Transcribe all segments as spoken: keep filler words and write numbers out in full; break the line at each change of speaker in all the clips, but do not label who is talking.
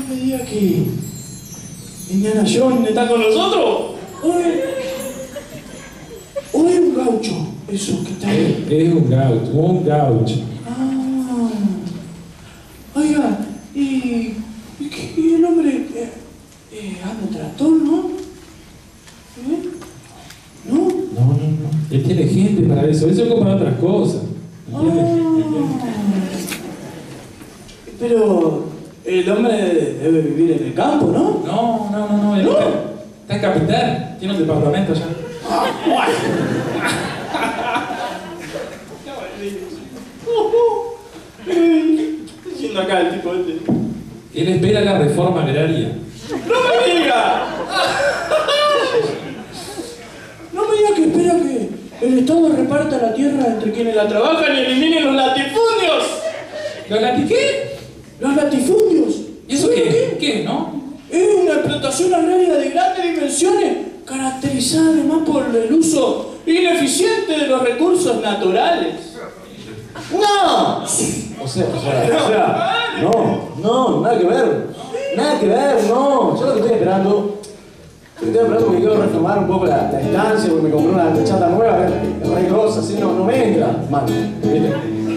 me diga que Indiana Jones está con nosotros. O es, o es un gaucho, eso que está ahí.
Es, es un gaucho, un gaucho.
Ah. Oiga, y, y, que- y el hombre eh, eh, anda tractor, ¿no? ¿Eh? ¿No?
No, no, no. Él tiene gente para eso. Él se ocupa de otras cosas.
Ah.
¿Entiendes?
Pero el hombre debe vivir en el campo, ¿no?
No, no, no, no. Él
¿No?
Está, está en capital. Tiene un departamento allá.
¿Qué está haciendo acá el tipo este?
Él espera la reforma agraria.
¡No me diga! No me diga que espera que el Estado reparta la tierra entre quienes la trabajan y elimine los latifundios.
¿Lo latiqué?
¿Los latifundios?
¿Y eso qué? ¿Qué, no?
Es una explotación agraria de grandes dimensiones, caracterizada además por el uso ineficiente de los recursos naturales.
¡No! O sea, o sea, o sea, no, no, nada que ver. Nada que ver, no. Yo lo que estoy esperando, estoy esperando porque quiero reformar un poco la, la estancia, porque me compré una techata nueva, es re grosa, así no, no me entra, man. ¿Viste?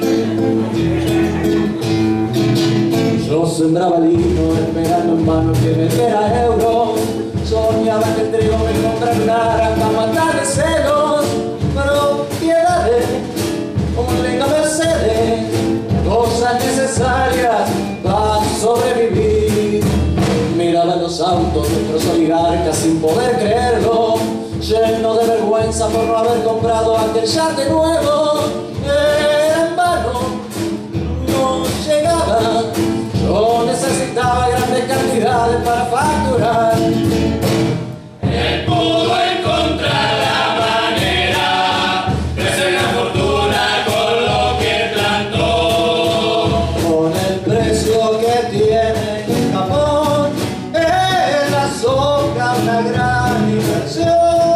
Yo sembraba lino esperando en vano que me diera euros. Soñaba que el trigo me comprara una granja, matar de celos, propiedades, como venga Mercedes, cosas necesarias para sobrevivir. Miraba los autos de nuestros oligarcas sin poder creerlo, lleno de vergüenza por no haber comprado aquel yate nuevo. Era en vano, no llegaba. Yo necesitaba grandes cantidades para facturar.
Él pudo encontrar la manera de hacer una fortuna con lo que plantó.
Con el precio que tiene en Japón, es la soja una gran inversión.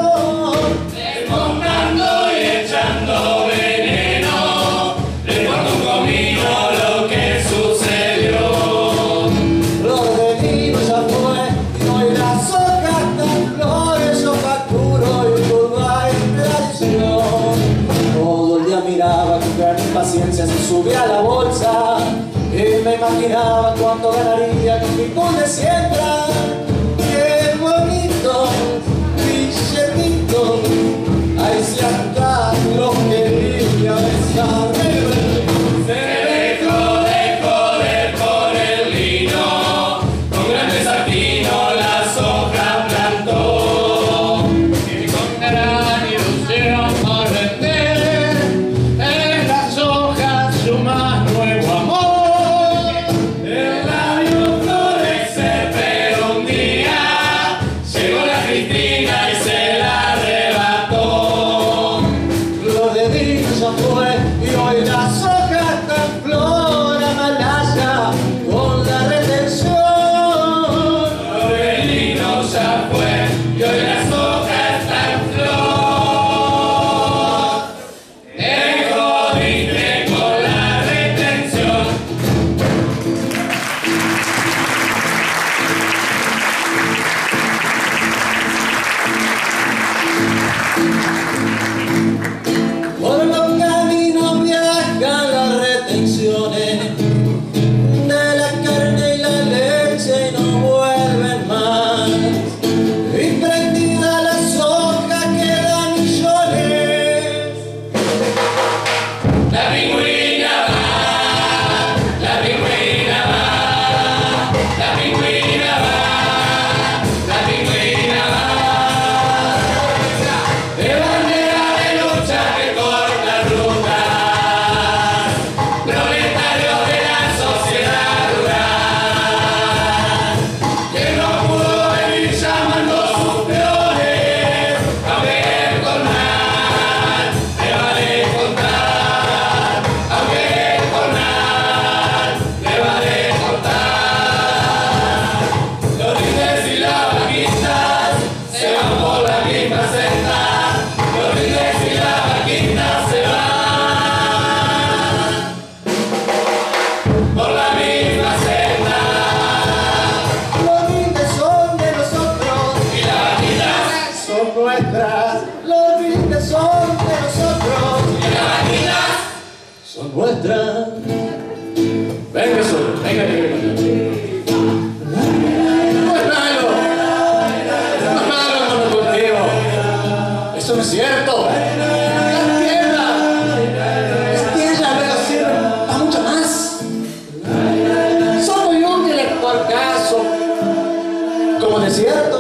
Desmontando y echando veneno, le cuento un comino lo que sucedió.
Lo de vino ya fue, y hoy la soja está en flores. Yo facturo y Uruguay tradición. Todo el día miraba con gran impaciencia si subía a la bolsa, y me imaginaba cuánto ganaría con mi pool de siembra. Qué bonito billetito, ahí se acá lo quería besar.
Se dejó de joder por el lino, con grandes atinos las hojas plantó. Y con gran ilusión por vender, en las hojas su más nuevo amor. El labio florece, pero un día llegó la Cristina y se la arrebató.
atrás. Venga solo, venga, venga, venga. No es malo. No es malo andar contigo. Eso no es cierto. Las tierras. Las tierras me lo sirven para mucho más. Son muy útiles por caso. Como desierto.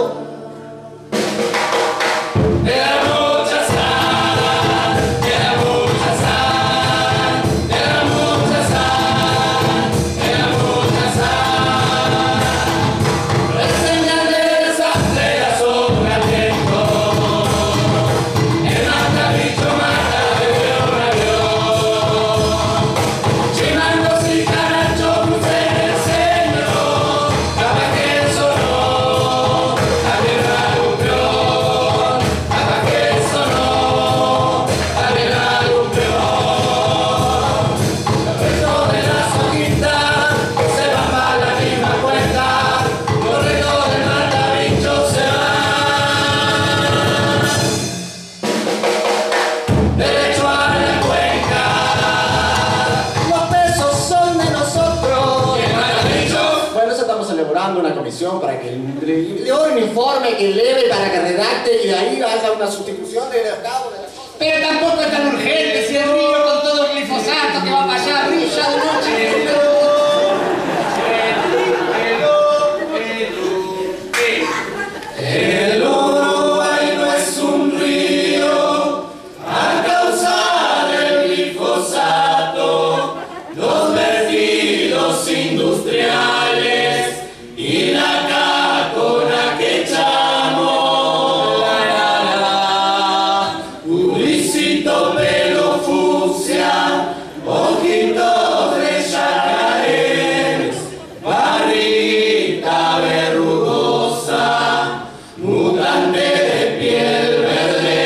Una comisión para que le dé un informe que eleve para que redacte y de ahí haga una sustitución de los cabos de las cosas.
Pero tampoco es tan urgente si el río con todo el glifosato que va para allá brilla de noche.
El Uruguay no es un río a causa del glifosato, los vertidos industriales y la cacona que echamos. La, la, la. Publicito pelo fucsia, ojitos de yacarés, barrita verrugosa, mutante de piel verde.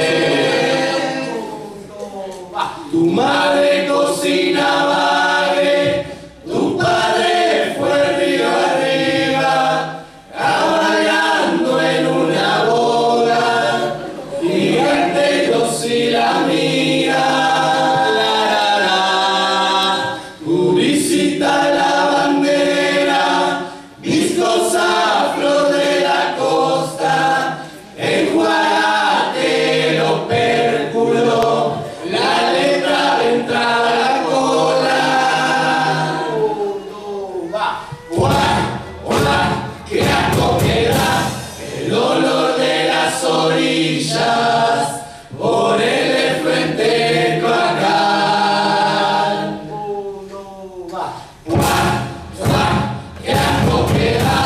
Tu madre cocina bagre, tu padre fue río arriba, cabalgando en una boda, giganteros y la mía. La, la, la. Publicita la bandera, viscosa flor de la costa, enjuagate el opérculo, la letra de entrada a la cola. ¡Guau! ¡Hola! ¡Qué asco que da el olor de las orillas por el efluente cloacal! ¡Guau! ¡Guau! ¡Qué asco que da